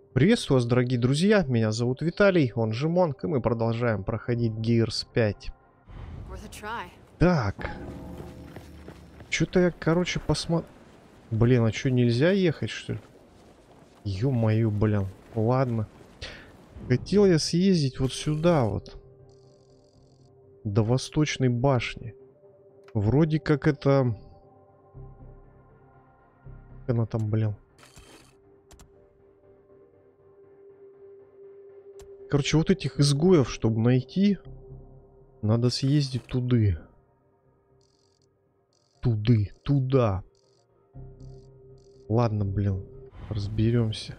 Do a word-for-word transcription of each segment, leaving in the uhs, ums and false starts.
Приветствую вас, дорогие друзья, меня зовут Виталий, он же Монк, и мы продолжаем проходить Gears пять. Так. Что-то я, короче, посмотр... Блин, а что, нельзя ехать, что ли? Ё-моё, блин. Ладно. Хотел я съездить вот сюда вот. До Восточной башни. Вроде как это... Как она там, блин? Короче, вот этих изгоев, чтобы найти, надо съездить туды. Туды, туда. Ладно, блин, разберемся.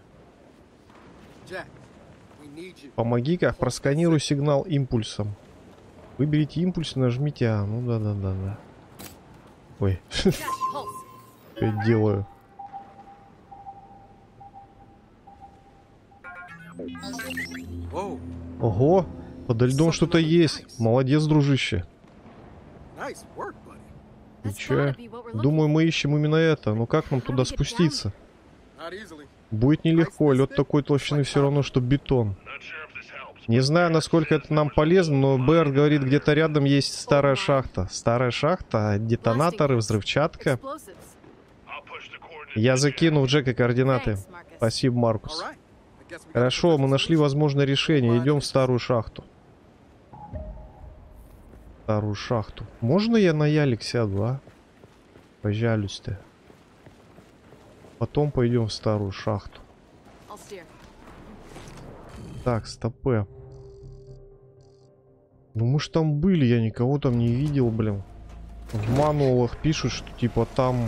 Помоги-ка, просканируй сигнал импульсом. Выберите импульс и нажмите А. Ну да-да-да-да. Ой. Что я делаю? Ого, подо льдом что-то есть. Молодец, дружище. И чё? Думаю, мы ищем именно это. Но как нам туда спуститься? Будет нелегко. Лед такой толщины все равно, что бетон. Не знаю, насколько это нам полезно, но Берт говорит, где-то рядом есть старая шахта. Старая шахта, детонаторы, взрывчатка. Я закину в Джека координаты. Спасибо, Маркус. Хорошо, мы нашли возможное решение. Идем в старую шахту. Старую шахту. Можно я на ялик сяду, а? Пожалуйста. Потом пойдем в старую шахту. Так, стопэ. Ну мы ж там были, я никого там не видел, блин. В мануалах пишут, что типа там...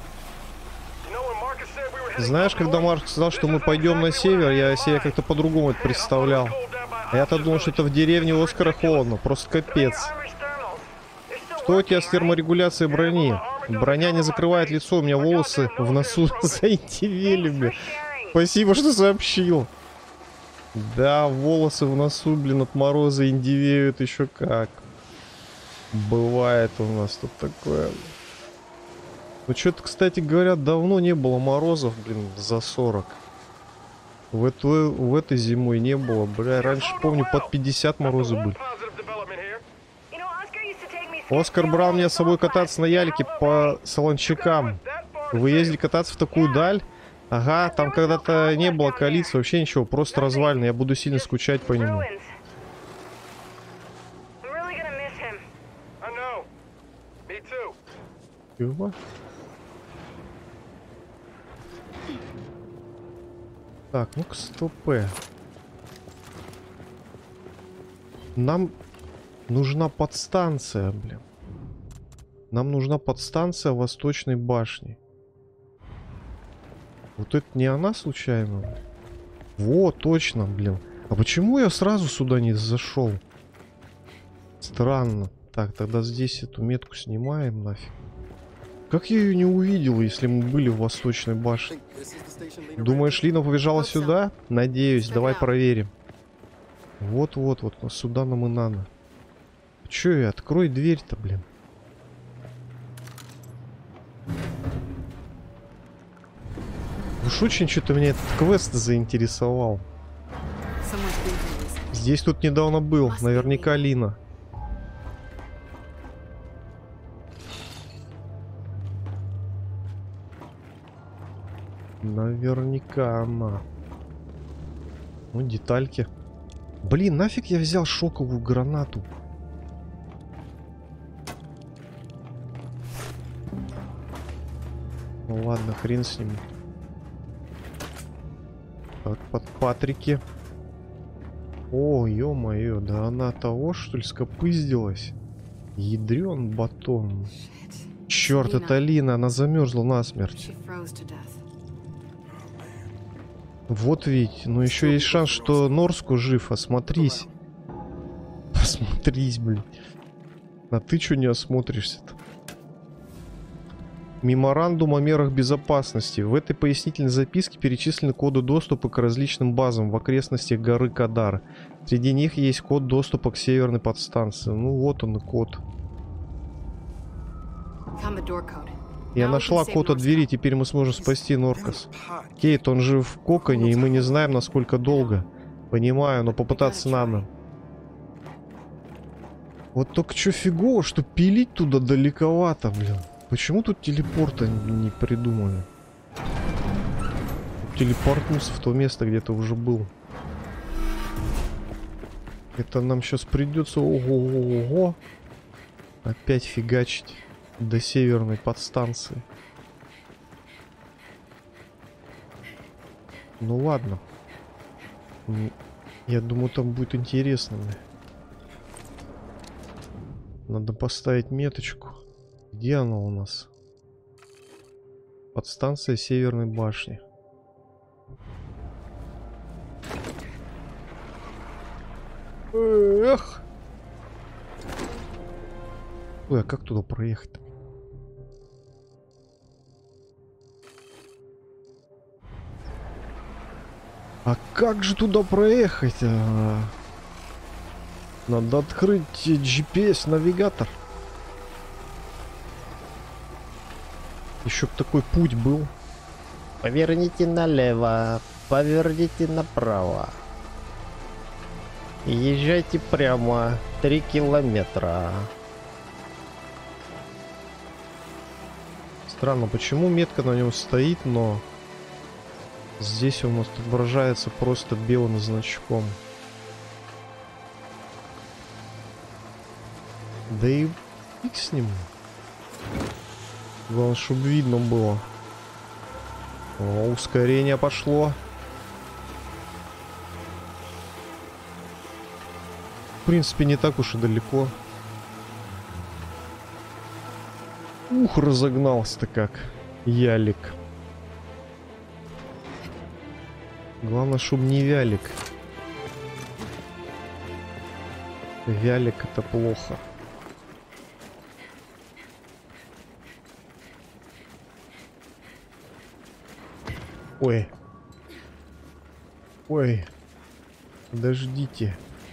Знаешь, когда Марк сказал, что мы пойдем на север, я себе как-то по-другому это представлял. Я-то думал, что это в деревне Оскара холодно. Просто капец. Что у тебя с терморегуляцией брони? Броня не закрывает лицо, у меня волосы в носу заиндивели. Спасибо, что сообщил. Да, волосы в носу, блин, от мороза индивеют еще как. Бывает у нас тут такое. Ну, что-то, кстати говоря, давно не было морозов, блин, за сорок. В, эту, в этой зимой не было, бля, раньше, помню, под пятьдесят морозы были. Оскар брал меня с собой кататься на ялике по солончакам. Вы ездили кататься в такую даль? Ага, там когда-то не было коалиции, вообще ничего, просто развалины. Я буду сильно скучать по нему. Чего? Так, ну-ка, стопэ. Нам нужна подстанция, блин. Нам нужна подстанция Восточной башни. Вот это не она случайно? Вот, точно, блин. А почему я сразу сюда не зашел? Странно. Так, тогда здесь эту метку снимаем нафиг. Как я ее не увидел, если мы были в Восточной башне? Думаешь, Лина побежала сюда? Надеюсь, давай проверим. Вот-вот, вот, вот сюда нам и надо. Че, открой дверь-то, блин. Уж очень что-то меня этот квест заинтересовал. Здесь тут недавно был, наверняка Лина. Наверняка она. Ну, детальки. Блин, нафиг я взял шоковую гранату? Ну ладно, хрен с ним. Так, под Патрики. О, ё-моё, да она того, что ли, скопыздилась? Ядрён батон. Чёрт, это Лина, она замерзла насмерть. Вот ведь, но еще есть шанс, что Норску жив. Осмотрись. Осмотрись, блин. А ты что не осмотришься-то? Меморандум о мерах безопасности. В этой пояснительной записке перечислены коды доступа к различным базам в окрестностях горы Кадар. Среди них есть код доступа к северной подстанции. Ну вот он и код. Я нашла код от двери, теперь мы сможем спасти Норкос. Кейт, он же в коконе, и мы не знаем, насколько долго. Понимаю, но попытаться надо. Вот только что фигово, что пилить туда далековато, блин. Почему тут телепорта не придумали? Телепортнулся в то место, где ты уже был. Это нам сейчас придется, ого-го-го, опять фигачить до северной подстанции. Ну ладно. Я думаю, там будет интересно. Надо поставить меточку. Где она у нас? Подстанция Северной башни. Эх! Ой, а как туда проехать-то? А как же туда проехать? А? Надо открыть джи пи эс-навигатор. Еще б такой путь был. Поверните налево, поверните направо. Езжайте прямо три километра. Странно, почему метка на нем стоит, но здесь у нас отображается просто белым значком. Да и фиг с ним. Главное, чтобы видно было. О, ускорение пошло. В принципе, не так уж и далеко. Ух, разогнался-то как. Ялик. Главное, чтобы не вялик. Вялик — это плохо. Ой. Ой. Подождите.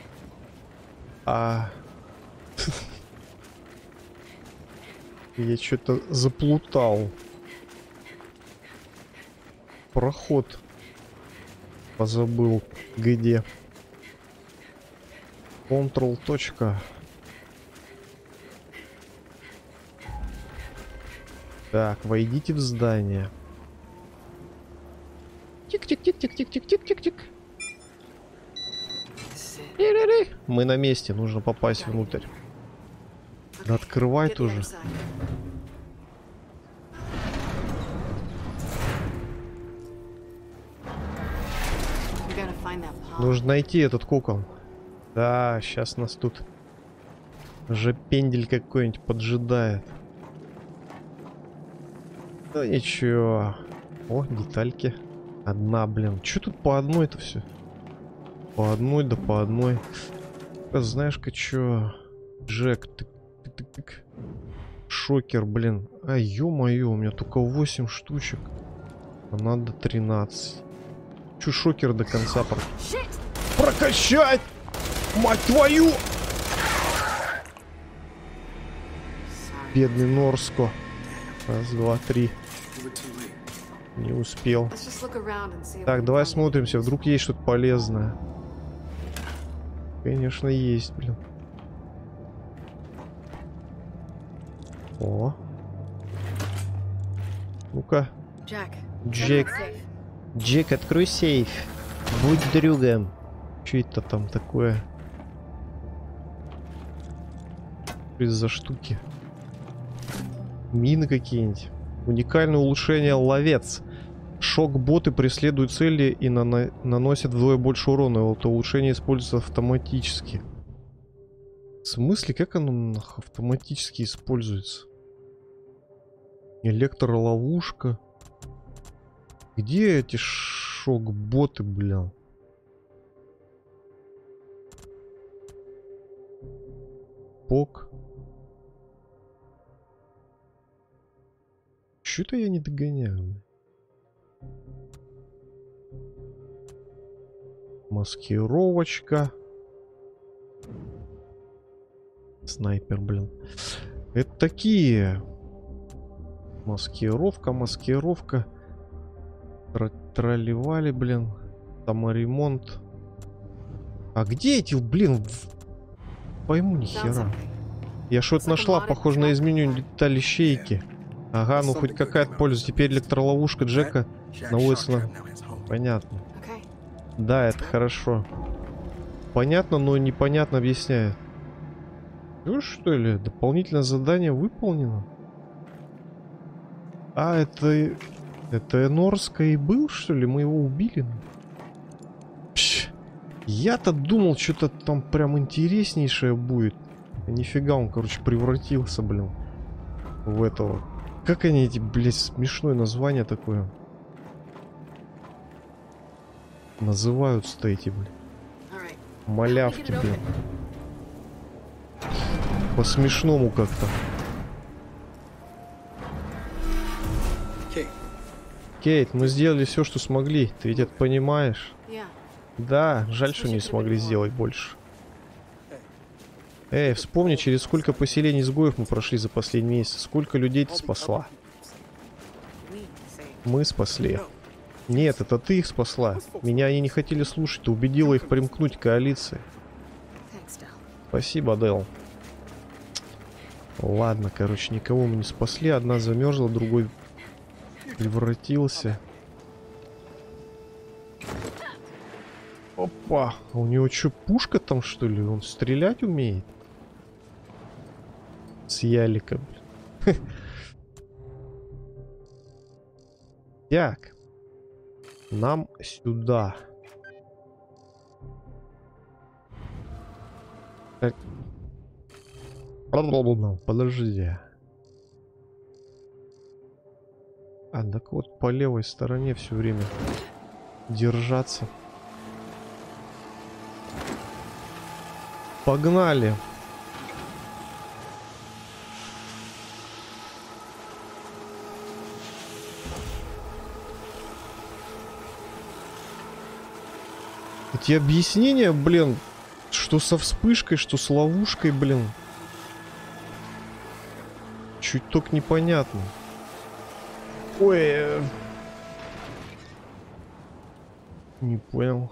А... Я что-то заплутал. Проход. Позабыл. Где? Ctrl. Точка. Так, войдите в здание. Тик-тик-тик-тик-тик-тик-тик-тик-тик. Мы на месте, нужно попасть внутрь. Да открывай тоже. Нужно найти этот кокон. Да, сейчас нас тут уже пендель какой-нибудь поджидает. Да ничего. О, детальки. Одна, блин. Че тут по одной-то все? По одной, да по одной. Знаешь-ка, чё? Джек, ты, ты, ты, ты. Шокер, блин. А, ё-моё, у меня только восемь штучек. А надо тринадцать. Чё шокер до конца про... прокачать? Мать твою! Бедный Норско. Раз, два, три. Не успел. Так, давай смотримся, вдруг есть что-то полезное. Конечно, есть, блин. О. Ну-ка. Джек. Джек, открой сейф. Будь другом. Что это там такое? Что это за штуки? Мины какие-нибудь. Уникальное улучшение ловец. Шок-боты преследуют цели и нано наносят вдвое больше урона. Это улучшение используется автоматически. В смысле? Как оно автоматически используется? Электроловушка. Где эти шок-боты, блин? Пок. Чё-то я не догоняю. Маскировочка. Снайпер, блин. Это такие. Маскировка, маскировка. Тра- Тролливали, блин. Саморемонт. А где эти, блин? в- Пойму ни хера. Я что-то нашла, похоже на изменение детали щейки. Ага, ну хоть какая-то польза. Теперь электроловушка Джека на Уэсона. Понятно. Да, это хорошо. Понятно, но непонятно объясняет. Ну что ли, дополнительное задание выполнено. А, это... Это Энорска и был, что ли? Мы его убили? Я-то думал, что-то там прям интереснейшее будет. Нифига, он, короче, превратился, блин, в этого. Как они эти, блядь, смешное название такое называются-то эти, блин? Малявки, блин. По-смешному как-то. Кейт, мы сделали все, что смогли. Ты ведь это понимаешь? Да, жаль, что не смогли сделать больше. Эй, вспомни, через сколько поселений изгоев мы прошли за последний месяц. Сколько людей ты спасла? Мы спасли. Нет, это ты их спасла. Меня они не хотели слушать. Ты убедила их примкнуть к коалиции. Спасибо, Дэл. Ладно, короче, никого мы не спасли. Одна замерзла, другой превратился. Опа, а у него что, пушка там, что ли? Он стрелять умеет? С ялика, блин. Так. Нам сюда. Так. Подожди. А, так вот по левой стороне все время держаться. Погнали. Эти объяснения, блин, что со вспышкой, что с ловушкой, блин. Чуть только непонятно. Ой. Не понял.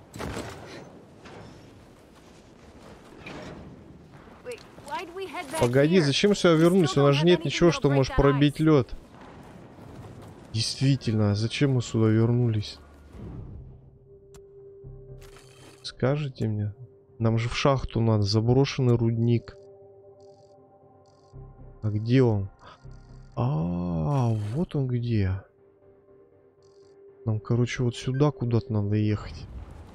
Погоди, зачем сюда вернусь? У нас же нет ничего, что может пробить лед. Действительно, а зачем мы сюда вернулись? Скажите мне. Нам же в шахту надо. Заброшенный рудник. А где он? А, вот он где. Нам, короче, вот сюда куда-то надо ехать.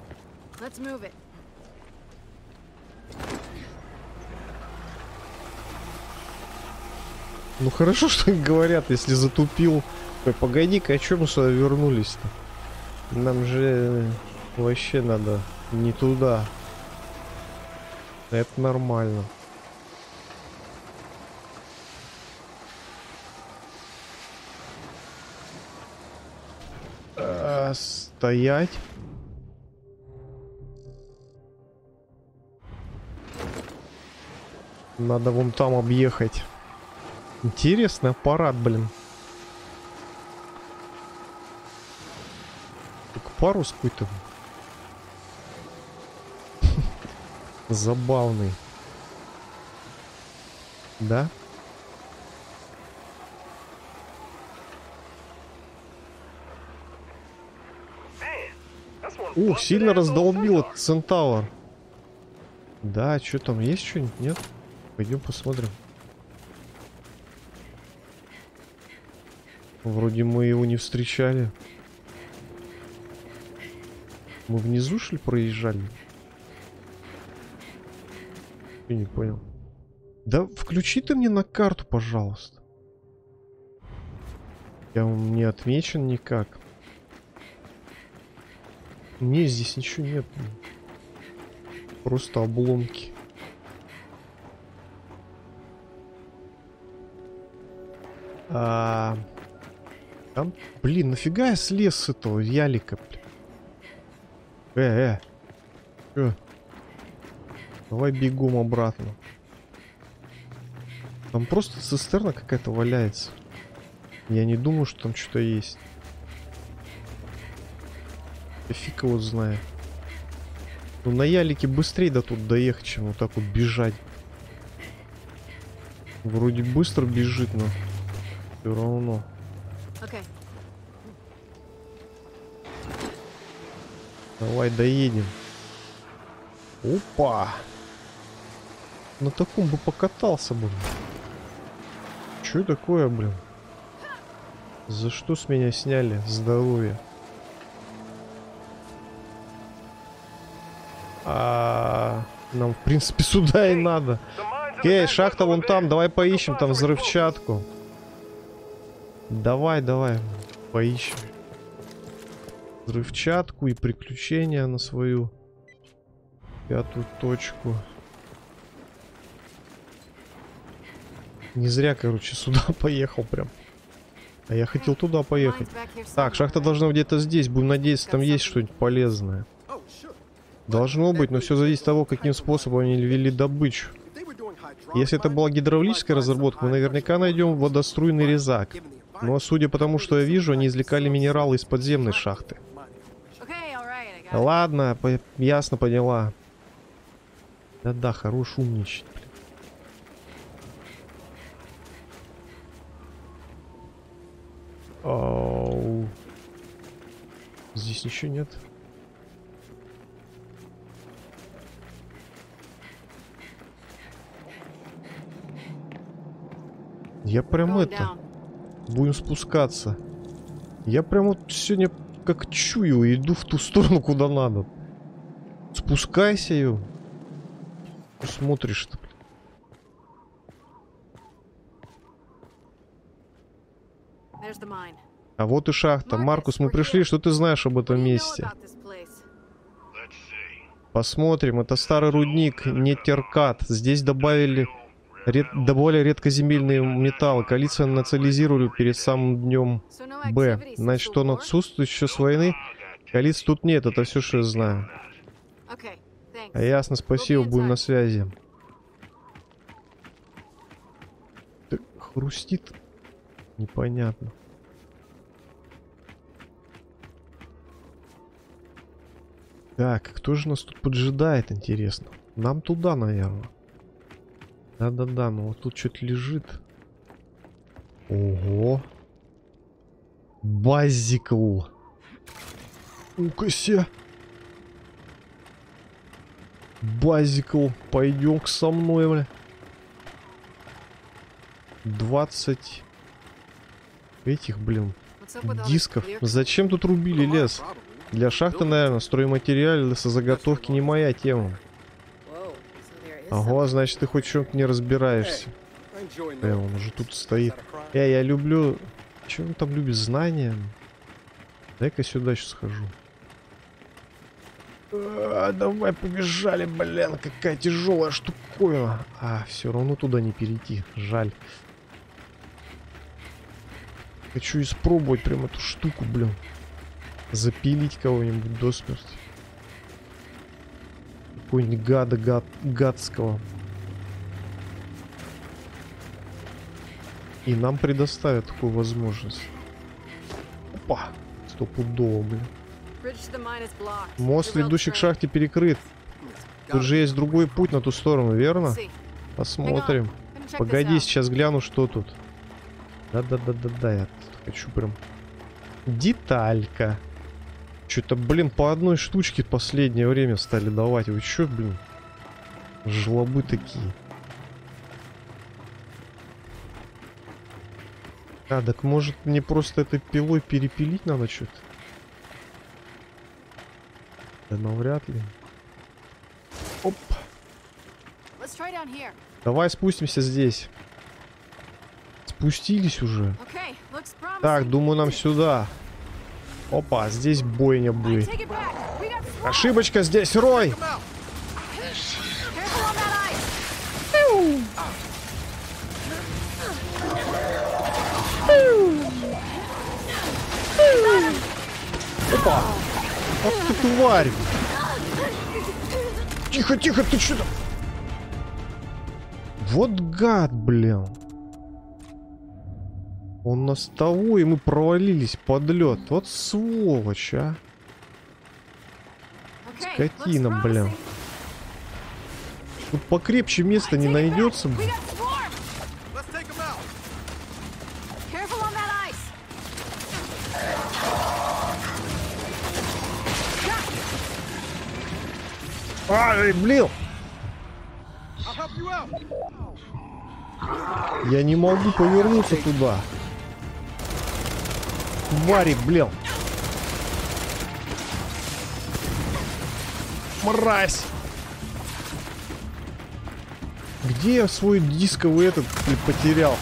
Ну хорошо, что говорят, если затупил. Ой, погоди-ка, а чё мы сюда вернулись-то? Нам же вообще надо не туда. Это нормально. А, стоять. Надо вон там объехать. Интересный аппарат, блин. Так парус какой-то. Забавный. Да? Ух, сильно раздолбил этот Центавр. Да, что там, есть что-нибудь? Нет? Пойдем посмотрим. Вроде мы его не встречали. Мы внизу, что ли, проезжали? Я не понял. Да включи ты мне на карту, пожалуйста. Я он не отмечен никак. Не, здесь ничего нет. Просто обломки. А... Там, блин, нафига я слез с этого ялика? Э, э. Чё? Давай бегом обратно. Там просто цистерна какая-то валяется. Я не думаю, что там что-то есть. Да фиг его знает. Ну на ялике быстрее до тут доехать, чем вот так вот бежать. Вроде быстро бежит, но все равно. Okay. Давай доедем. Опа! На таком бы покатался бы. Что такое, блин? За что с меня сняли здоровье? А нам, в принципе, сюда и надо. Эй, шахта вон там, давай поищем там взрывчатку. Давай, давай, поищем взрывчатку и приключения на свою пятую точку. Не зря, короче, сюда поехал прям. А я хотел туда поехать. Так, шахта должна где-то здесь. Будем надеяться, там есть что-нибудь полезное. Должно быть, но все зависит от того, каким способом они вели добычу. Если это была гидравлическая разработка, мы наверняка найдем водоструйный резак. Но судя по тому, что я вижу, они извлекали минералы из подземной шахты. Ладно, по ясно, поняла. Да-да, хорош умничать. Оу. Здесь ничего нет. Я прям это... Будем спускаться. Я прям вот сегодня как чую, иду в ту сторону, куда надо. Спускайся, ее. Смотришь-то. А вот и шахта. Маркус, мы пришли. Что ты знаешь об этом месте? Посмотрим. Это старый рудник Нетеркат. Здесь добавили... Ред... добавили редкоземельные металлы. Коалицию национализировали перед самым днем Б. Значит, он отсутствует еще с войны. Коалиции тут нет. Это все, что я знаю. А ясно, спасибо. Будем на связи. Так, хрустит. Непонятно. Так, кто же нас тут поджидает, интересно? Нам туда, наверное. Да-да-да, ну вот тут что-то лежит. Ого. Базикл. У-ка-ся. Базикл. Пойдем со мной, бля. двадцать этих, блин, дисков. Зачем тут рубили лес? Для шахты, наверное, стройматериал, лесозаготовки не моя тема. Ого, значит, ты хоть в чем-то не разбираешься. Э, он уже тут стоит. Я, я люблю... Че он там любит? Знания? Дай-ка сюда сейчас схожу. А, давай, побежали, блин, какая тяжелая штуковина. А, все равно туда не перейти. Жаль. Хочу испробовать прям эту штуку, блин. Запилить кого-нибудь до смерти. Какой-нибудь гада гад, гадского. И нам предоставят такую возможность. Опа! Стопудово, блин. Мост, ведущий к шахте, перекрыт. Тут же есть другой путь на ту сторону, верно? Посмотрим. Погоди, сейчас гляну, что тут. Да-да-да-да-да, я хочу прям... Деталька. Что-то, блин, по одной штучке в последнее время стали давать. Вы чё, блин? Жлобы такие. А, так может мне просто этой пилой перепилить надо что-то? Да навряд ли. Оп. Давай спустимся здесь. Спустились уже. Так, думаю, нам сюда. Опа, здесь бойня будет. Ошибочка здесь, Рой! Опа! Ах ты тварь! Тихо, тихо, ты что-то... Вот гад, блин. Он нас того, и мы провалились под лед. Вот сволочь, а. Скотина, блин. Тут покрепче места не найдется. Ай, блин! Я не могу повернуться туда. Твари, блин. Мразь! Где я свой дисковый этот блин, потерял?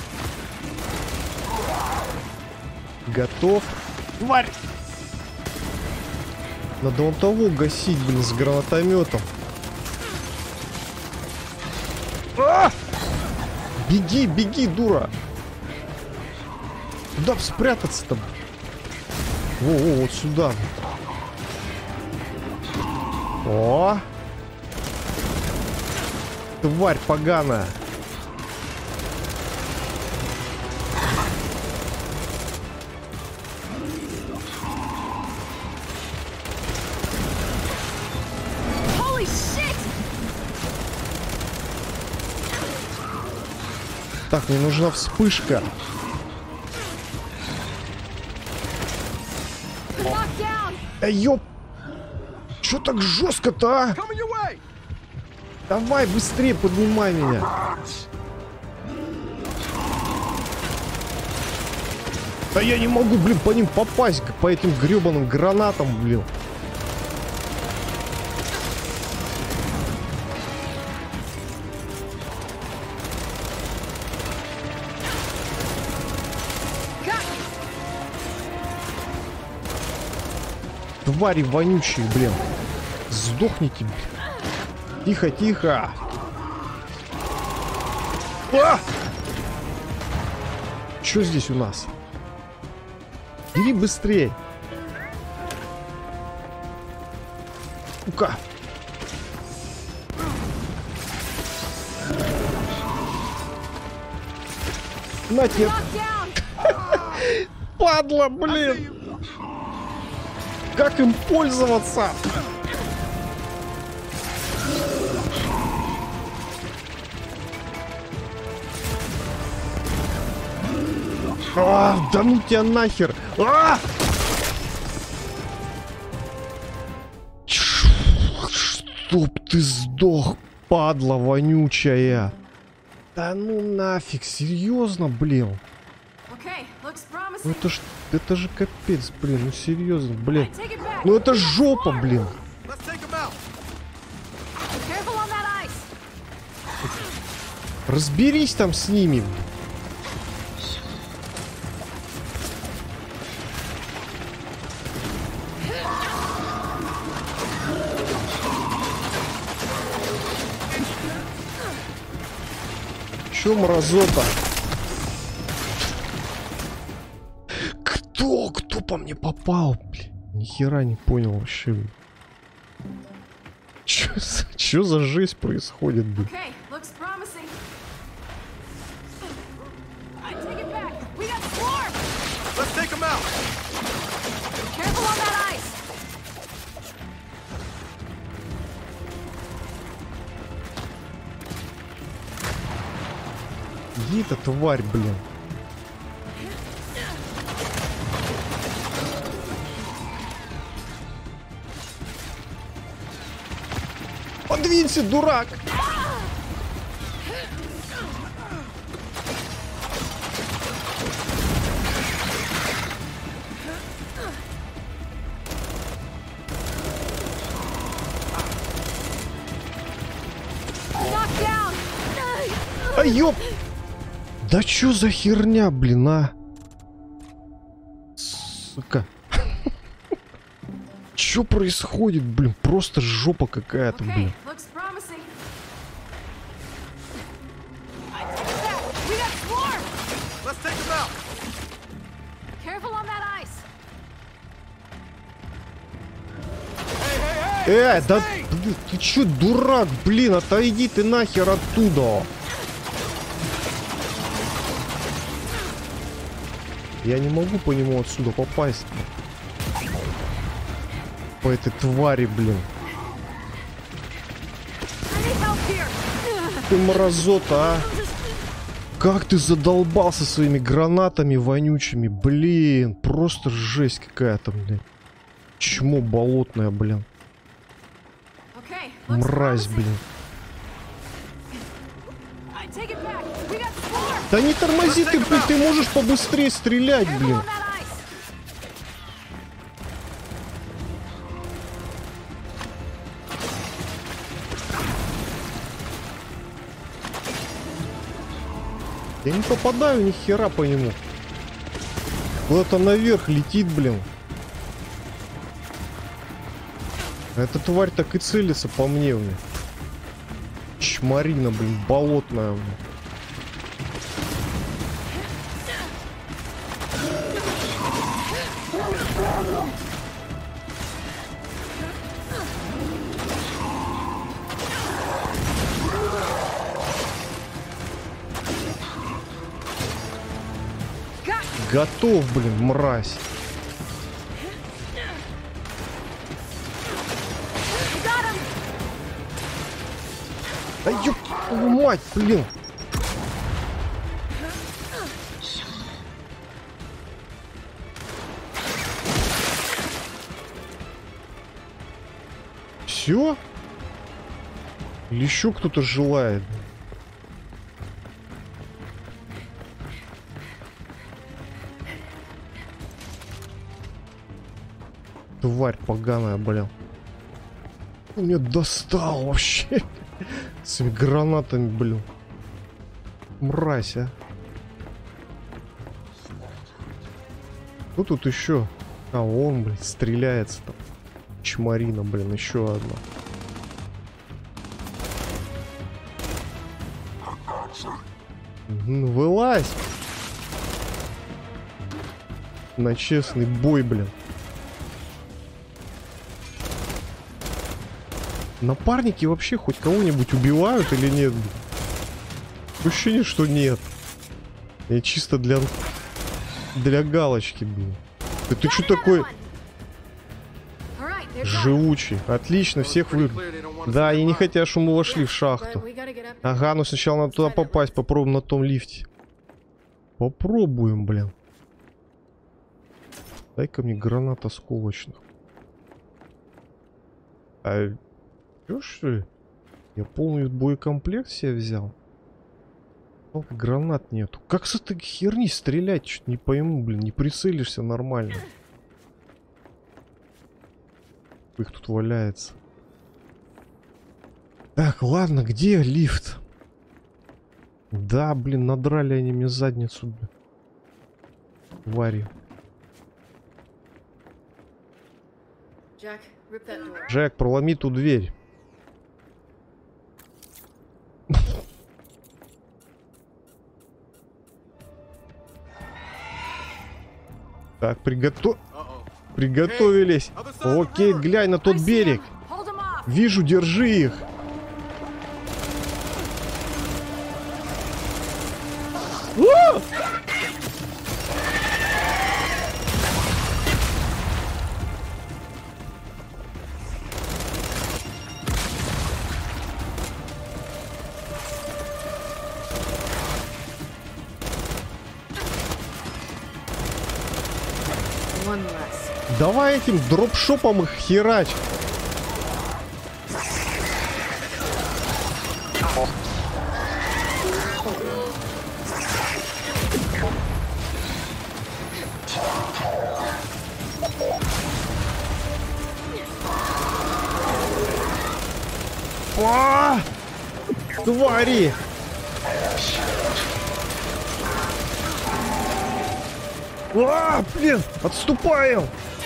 Готов. Тварь! Надо вон того гасить, блин, с гранатометом. А! Беги, беги, дура! Куда спрятаться-то? Во-во, вот сюда. О! Тварь поганая. Так, мне нужна вспышка. Да ёп! Чё так жестко-то, а? Давай быстрее поднимай меня. Да я не могу, блин, по ним попасть, по этим гребаным гранатам, блин. Твари вонючие, блин. Сдохните, блин. Тихо, тихо. А! Что здесь у нас? Бери быстрее. Ну-ка. На тебе. Падла, блин. Как им пользоваться? А, да ну тебя нахер! А! Чтоб ты сдох, падла вонючая! Да ну нафиг, серьезно, блин? Ну это ж, это же капец, блин, ну серьезно, блин. Ну это жопа, блин. Разберись там с ними. Чё, мразота? Кто? Кто по мне попал? Блин, ни хера не понял вообще. Чё за, чё за жизнь происходит, блин? Где эта тварь, блин? Подвинься, дурак! А ёп! Да чё за херня, блин, а? Сука. Чё происходит, блин? Просто жопа какая-то, блин. Э, да ты, ты чё, дурак, блин, отойди ты нахер оттуда. Я не могу по нему отсюда попасть. По этой твари, блин. Ты мразота, а? Как ты задолбался своими гранатами вонючими, блин. Просто жесть какая-то, блин. Чмо болотное, блин. Мразь, блин. Да не тормози ты, блин, ты можешь побыстрее стрелять, блин. Я не попадаю ни хера по нему. Куда-то наверх летит, блин. Эта тварь так и целится по мне, блин. Чмарина, блин, болотная, блин. Готов, блин, мразь. Да ёб твою мать, блин. Все? Или еще кто-то желает? Тварь поганая, блин. Он меня достал вообще. С этими гранатами, блин. Мразь, а. Ну тут еще. А, он, блин, стреляется там. Чмарина, блин, еще одна. Ну, вылазь. На честный бой, блин. Напарники вообще хоть кого-нибудь убивают или нет? Ощущение, что нет. Я чисто для... Для галочки, блин. Да ты что такой... Живучий. Отлично, всех вы... Да, и не хотят, чтобы мы вошли в шахту. Ага, ну сначала надо туда попасть. Попробуем на том лифте. Попробуем, блин. Дай-ка мне гранат осколочных. А... Чё, что ли? Я полный боекомплект себе взял. О, гранат нету. Как с этой херни стрелять? Чё-то не пойму, блин. Не прицелишься нормально. Их тут валяется. Так, ладно, где лифт? Да, блин, надрали они мне задницу, блин. Твари. Джек, проломи ту дверь. Так, приготов... Приготовились. Окей, глянь на тот берег. Вижу, держи их. О! Давай этим дропшопом их херач. А! Твари! А, блин, отступаем!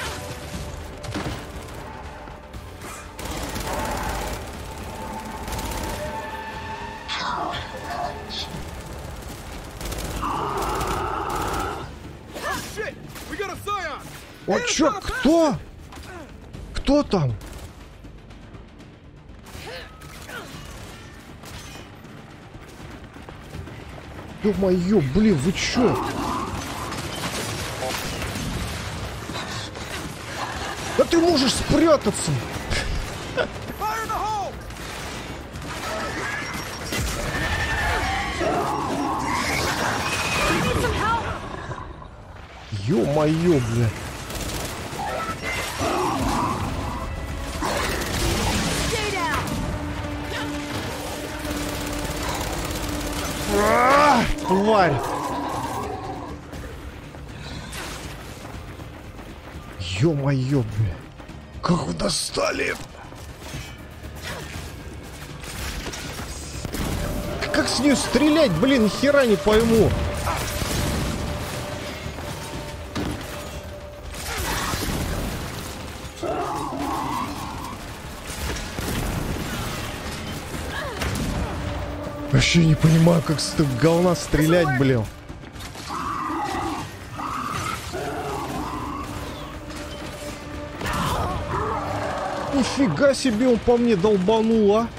О, чё, кто? Кто там? Ё-моё, блин, вы чё? Да ты можешь спрятаться! Ё-моё, бля. А, тварь! Ё-моё, бля. Как вы достали? Как с нее стрелять, блин, ни хера не пойму. Вообще не понимаю, как с этого говна стрелять, блин. Нифига себе он по мне долбанул, а.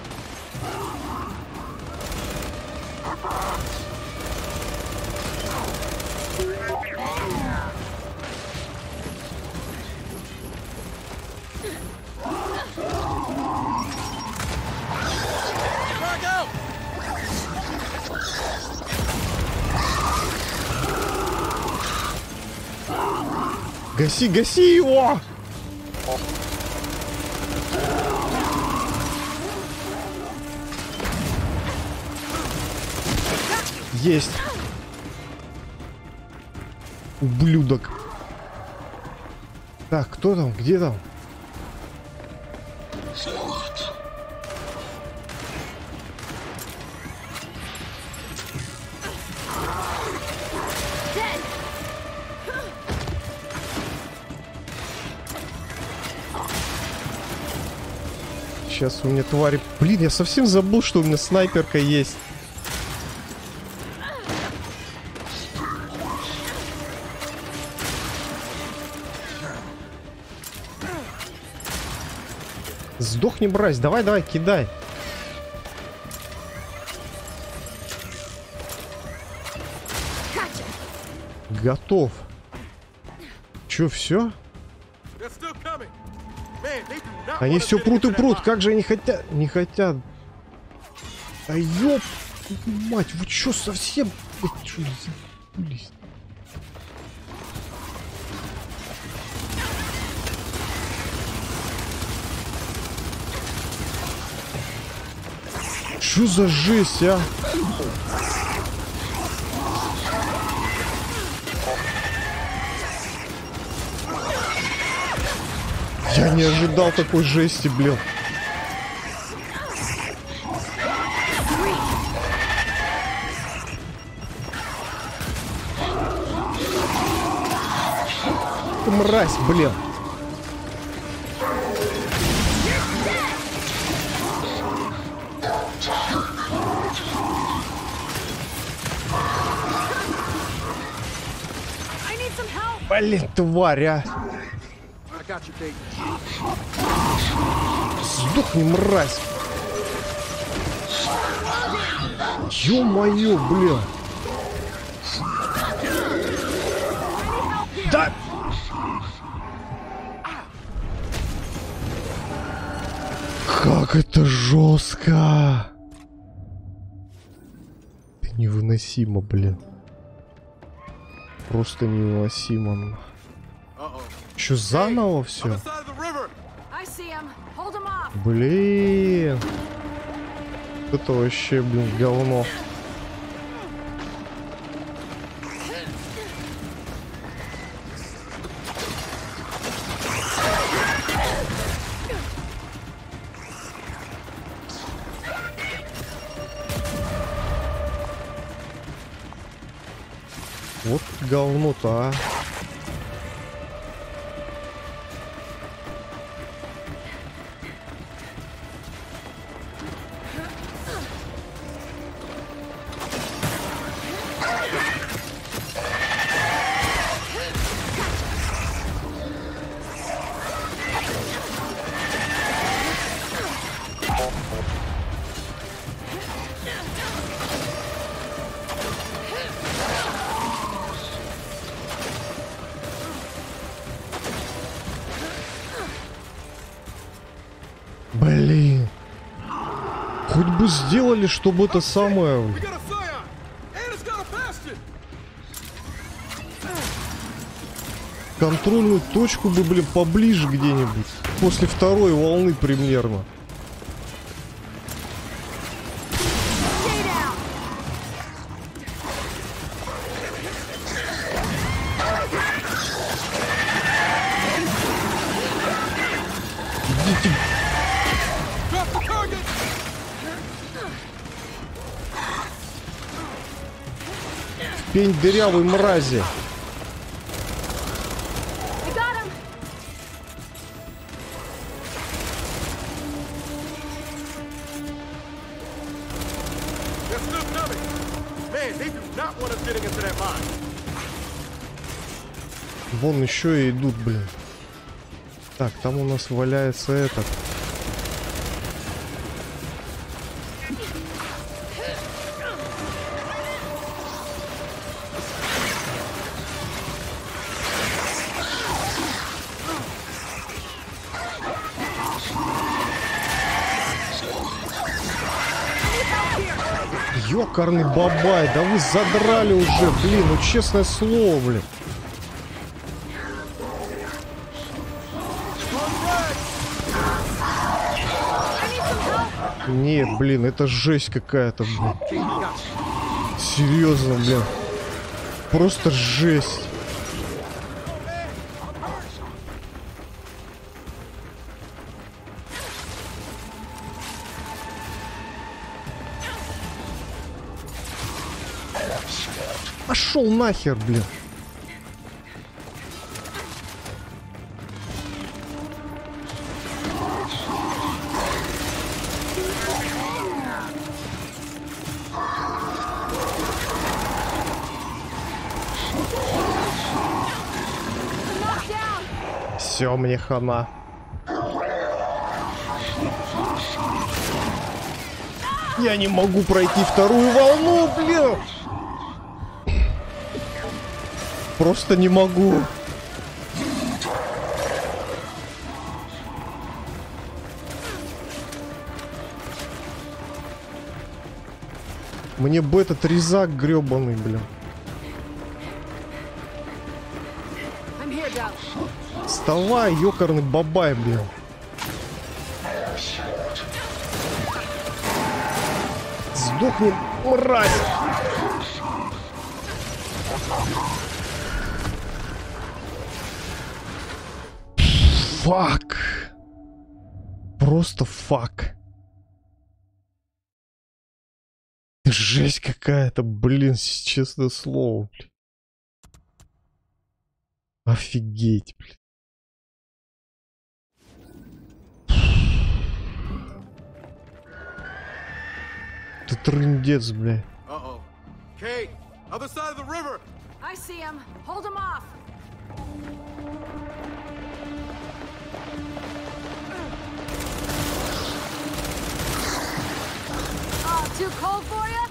Гаси, гаси его! Есть. Ублюдок. Так, кто там? Где там? Сейчас у меня твари... Блин, я совсем забыл, что у меня снайперка есть. Сдохни, брась. Давай, давай, кидай. Готов. Чё, все? Они все прут и прут. Как же они хотят... Не хотят... А ёп... Мать, вы чё, совсем... Вы чё, забылись? Чё за жесть, а? Я не ожидал такой жести, блин. Ты мразь, блин. Блин, тварь, а. Сдохни, мразь. Ё-моё, бля. Да. Как это жестко. Это невыносимо, блин. Просто невыносимо. Чё, заново все? Блин. Это вообще, блин, говно. Вот говно-то, а. Блин. Хоть бы сделали, чтобы это самое... Контрольную точку бы, блин, поближе где-нибудь. После второй волны примерно. Идите. Пень дырявой мрази. Вон еще и идут, блин. Так, там у нас валяется этот. Ёкарный бабай, да вы задрали уже, блин, ну честное слово, блин. Не, блин, это жесть какая-то, блин. Серьезно, блин. Просто жесть. Пошел нахер, блин. Все, мне хана. Я не могу пройти вторую волну, блин. Просто не могу. Мне бы этот резак гребаный, блин. Вставай, ёкарный бабай, блин. Сдохни, мразь. Фак. Просто фак. Жесть какая-то, блин, честное слово. Блин. Офигеть, блин. Ты трындец, бля. Uh-oh. Kate, other side of the river. I see him. Hold him off. Oh, too cold for you?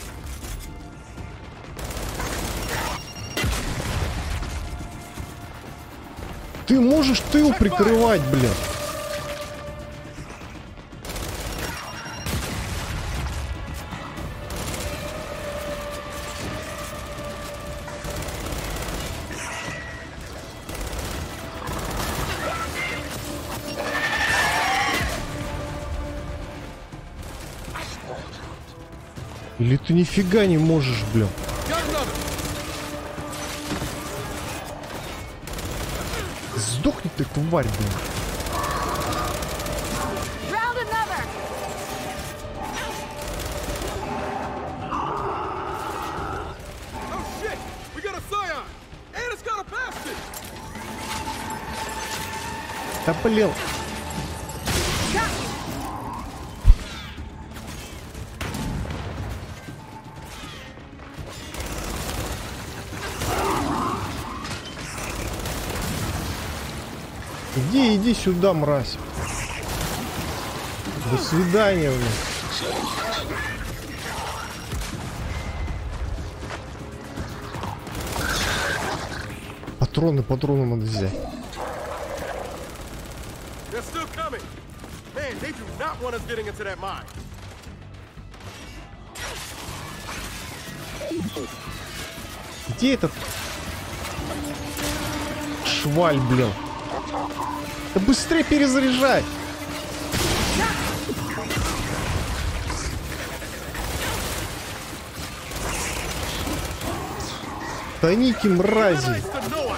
Ты можешь тыл прикрывать, блин. Или ты нифига не можешь, блин. Сдохни ты, тварь, блин. Да блин. Иди, иди сюда, мразь. До свидания, блин. Патроны, патроны надо взять. Man, they do not want us getting into that mine. Где этот шваль, блин? Да быстрее перезаряжай! Тоники, мрази! Nice to know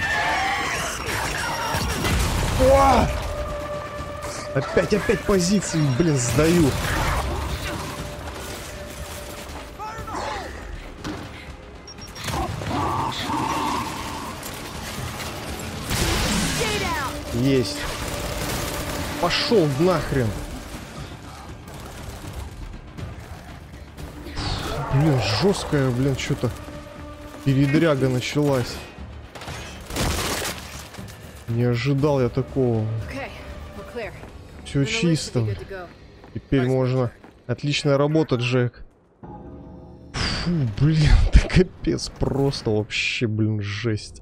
it. О! Опять, опять позиции, блин, сдаю. Stay down. Есть. Пошел нахрен. Блин, жесткая, блин, что-то передряга началась. Не ожидал я такого. Okay, we're clear. Все Then the list should чисто. be good to go. Теперь можно. Отличная работа, Джек. Фу, блин, это капец. Просто вообще, блин, жесть.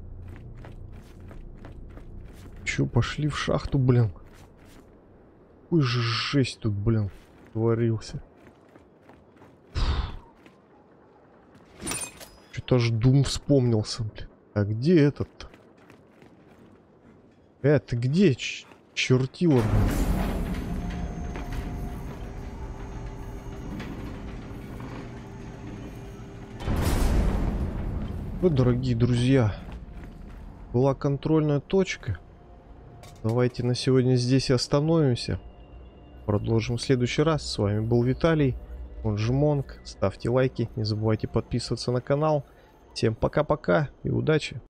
Че, пошли в шахту, блин. Какой же жесть тут, блин, творился. Что-то аж Дум вспомнился, блин. А где этот-то? Э, ты где, ч чертила, блин? Вот, дорогие друзья, была контрольная точка. Давайте на сегодня здесь и остановимся. Продолжим в следующий раз. С вами был Виталий, он же Монк. Ставьте лайки, не забывайте подписываться на канал. Всем пока-пока и удачи!